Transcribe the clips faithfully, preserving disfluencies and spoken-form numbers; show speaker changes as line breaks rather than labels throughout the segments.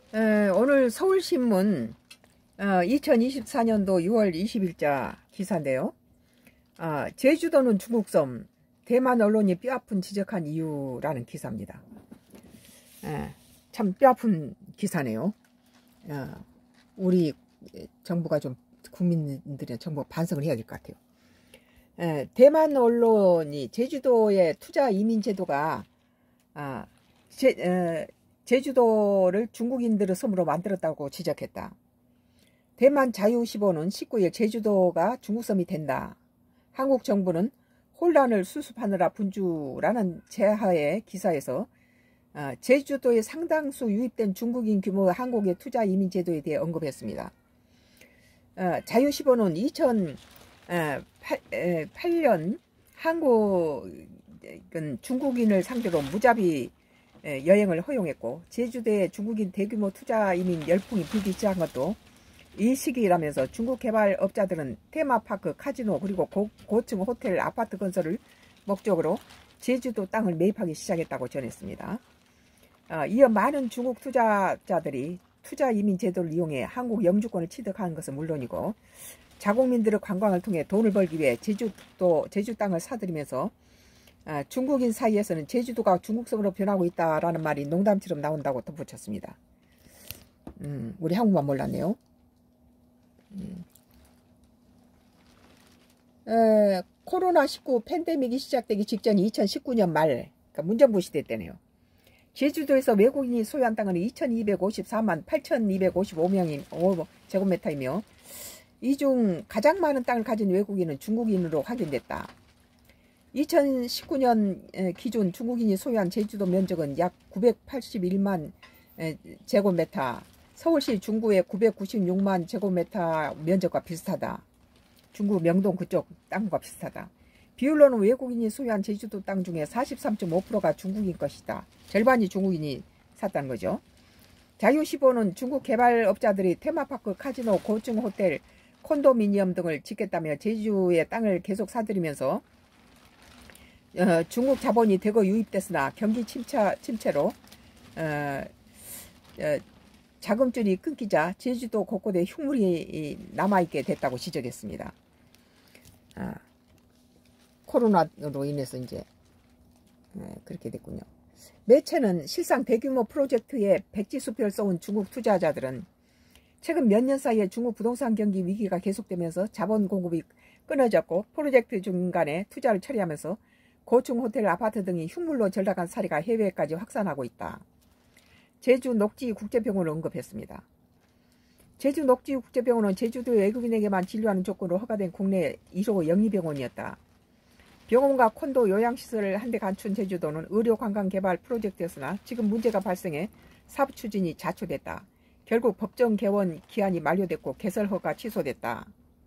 에, 오늘 서울신문 어, 이천이십사 년도 유월 이십일자 기사인데요. 아, 제주도는 중국섬, 대만 언론이 뼈아픈 지적한 이유라는 기사입니다. 에, 참 뼈아픈 기사네요. 어, 우리 정부가 좀 국민들의 정부 반성을 해야 될 것 같아요. 에, 대만 언론이 제주도의 투자 이민 제도가 아, 제, 에, 제주도를 중국인들의 섬으로 만들었다고 지적했다. 대만 자유시보는 십구일 제주도가 중국섬이 된다. 한국 정부는 혼란을 수습하느라 분주라는 제하의 기사에서 제주도에 상당수 유입된 중국인 규모의 한국의 투자 이민 제도에 대해 언급했습니다. 자유시보는 이천팔 년 한국은 중국인을 상대로 무자비 여행을 허용했고 제주도에 중국인 대규모 투자 이민 열풍이 불기 시작한 것도 이 시기라면서 중국 개발업자들은 테마파크, 카지노 그리고 고, 고층 호텔, 아파트 건설을 목적으로 제주도 땅을 매입하기 시작했다고 전했습니다. 어, 이어 많은 중국 투자자들이 투자 이민 제도를 이용해 한국 영주권을 취득하는 것은 물론이고 자국민들의 관광을 통해 돈을 벌기 위해 제주도, 제주 땅을 사들이면서 어, 중국인 사이에서는 제주도가 중국섬으로 변하고 있다라는 말이 농담처럼 나온다고 덧붙였습니다. 음, 우리 한국만 몰랐네요. 음. 에, 코로나 십구 팬데믹이 시작되기 직전 이천십구 년 말, 그러니까 문정부 시대 때네요. 제주도에서 외국인이 소유한 땅은 이천이백오십사만 팔천이백오십오 명인 제곱미터이며 이 중 가장 많은 땅을 가진 외국인은 중국인으로 확인됐다. 이천십구 년 기준 중국인이 소유한 제주도 면적은 약 구백팔십일만 제곱미터, 서울시 중구의 구백구십육만 제곱미터 면적과 비슷하다. 중구 명동 그쪽 땅과 비슷하다. 비율로는 외국인이 소유한 제주도 땅 중에 사십삼 점 오 퍼센트가 중국인 것이다. 절반이 중국인이 샀다는 거죠. 자유시보는 중국 개발업자들이 테마파크, 카지노, 고층 호텔, 콘도미니엄 등을 짓겠다며 제주의 땅을 계속 사들이면서 어, 중국 자본이 대거 유입됐으나 경기 침체, 침체로 어, 어, 자금줄이 끊기자 제주도 곳곳에 흉물이 남아있게 됐다고 지적했습니다. 아, 코로나로 인해서 이제 네, 그렇게 됐군요. 매체는 실상 대규모 프로젝트에 백지수표를 써온 중국 투자자들은 최근 몇 년 사이에 중국 부동산 경기 위기가 계속되면서 자본 공급이 끊어졌고 프로젝트 중간에 투자를 처리하면서 고층 호텔, 아파트 등이 흉물로 전락한 사례가 해외까지 확산하고 있다. 제주 녹지국제병원을 언급했습니다. 제주 녹지국제병원은 제주도 외국인에게만 진료하는 조건으로 허가된 국내 일 호 영리병원이었다. 병원과 콘도 요양시설을 한데 갖춘 제주도는 의료관광개발 프로젝트였으나 지금 문제가 발생해 사업 추진이 자초됐다. 결국 법정 개원 기한이 만료됐고 개설허가 취소됐다.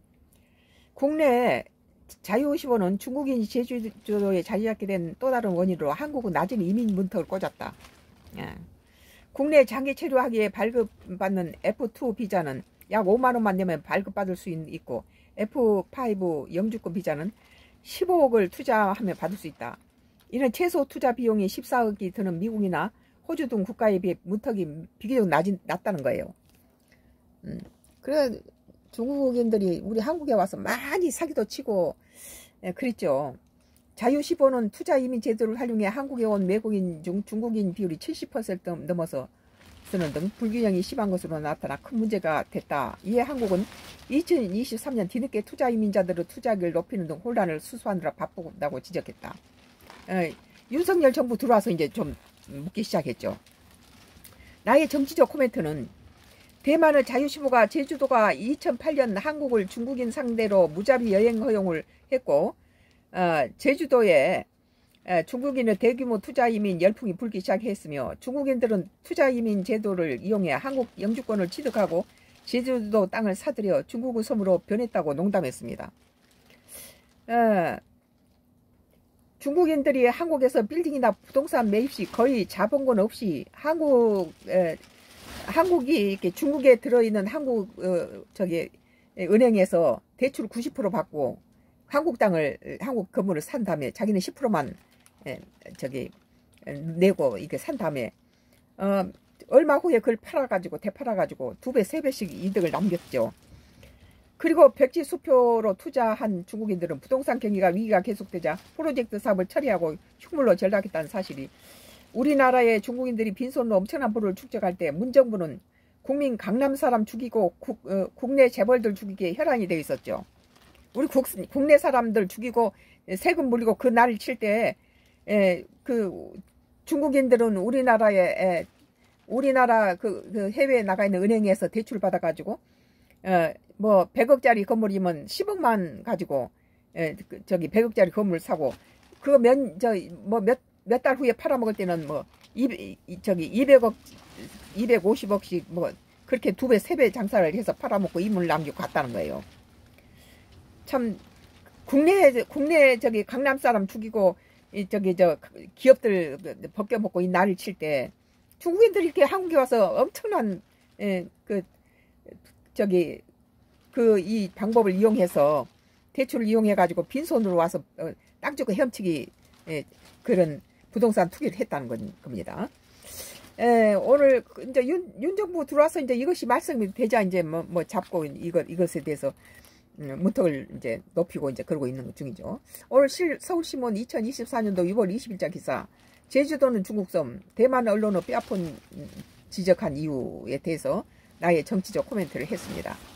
국내 자유시보는 중국인이 제주도에 자리 잡게 된 또 다른 원인으로 한국은 낮은 이민 문턱을 꽂았다. 예. 국내 장기 체류하기에 발급받는 에프 투 비자는 약 오만 원만 내면 발급받을 수 있고 에프 파이브 영주권 비자는 십오억을 투자하면 받을 수 있다. 이는 최소 투자 비용이 십사억이 드는 미국이나 호주 등 국가에 비해 문턱이 비교적 낮이, 낮다는 거예요. 음, 그래 중국인들이 우리 한국에 와서 많이 사기도 치고 예, 그랬죠. 자유시보는 투자 이민 제도를 활용해 한국에 온 외국인 중 중국인 비율이 칠십 퍼센트 넘어서 쓰는 등 불균형이 심한 것으로 나타나 큰 문제가 됐다. 이에 한국은 이천이십삼 년 뒤늦게 투자 이민자들의 투자율을 높이는 등 혼란을 수습하느라 바쁘다고 지적했다. 에, 윤석열 정부 들어와서 이제 좀 묻기 시작했죠. 나의 정치적 코멘트는 대만의 자유시보가 제주도가 이천팔 년 한국을 중국인 상대로 무자비 여행 허용을 했고 어, 제주도에 에, 중국인의 대규모 투자 이민 열풍이 불기 시작했으며 중국인들은 투자 이민 제도를 이용해 한국 영주권을 취득하고 제주도 땅을 사들여 중국의 섬으로 변했다고 농담했습니다. 에, 중국인들이 한국에서 빌딩이나 부동산 매입 시 거의 자본금 없이 한국 에, 한국이 이렇게 중국에 들어있는 한국 어, 저기 은행에서 대출 구십 퍼센트 받고 한국 땅을 한국 건물을 산 다음에 자기는 십 퍼센트만 에, 저기 내고 이렇게 산 다음에 어, 얼마 후에 그걸 팔아가지고 되팔아가지고 두 배, 세 배씩 이득을 남겼죠. 그리고 백지 수표로 투자한 중국인들은 부동산 경기가 위기가 계속되자 프로젝트 사업을 처리하고 흉물로 전락했다는 사실이, 우리나라의 중국인들이 빈손으로 엄청난 부를 축적할 때 문정부는 국민 강남 사람 죽이고 국, 어, 국내 재벌들 죽이기에 혈안이 되어 있었죠. 우리 국, 국내 사람들 죽이고 세금 물리고 그 날을 칠 때 그 중국인들은 우리나라에 에, 우리나라 그, 그 해외에 나가 있는 은행에서 대출 받아 가지고 어, 뭐 백억짜리 건물이면 십억만 가지고 에, 그, 저기 백억짜리 건물 사고, 그거 몇 저 뭐 몇 몇 달 후에 팔아먹을 때는 뭐 이, 저기 이백억 이백오십억씩 뭐 그렇게 두 배 세 배 장사를 해서 팔아먹고 이물 남기고 갔다는 거예요. 참 국내 국내 저기 강남 사람 죽이고 이 저기 저 기업들 벗겨먹고 이 날을 칠 때 중국인들이 이렇게 한국에 와서 엄청난 에, 그 저기 그 이 방법을 이용해서 대출을 이용해 가지고 빈손으로 와서 어, 땅 주고 헤엄치기 에, 그런 부동산 투기를 했다는 겁니다. 에, 오늘 이제 윤, 윤 정부 들어와서 이제 이것이 말씀이 되자 이제 뭐, 뭐 잡고 이것 이것에 대해서 음, 문턱을 이제 높이고 이제 그러고 있는 중이죠. 오늘 실, 서울신문 이천이십사년도 유월 이십일자 기사, 제주도는 중국섬, 대만 언론은 뼈아픈 지적한 이유에 대해서 나의 정치적 코멘트를 했습니다.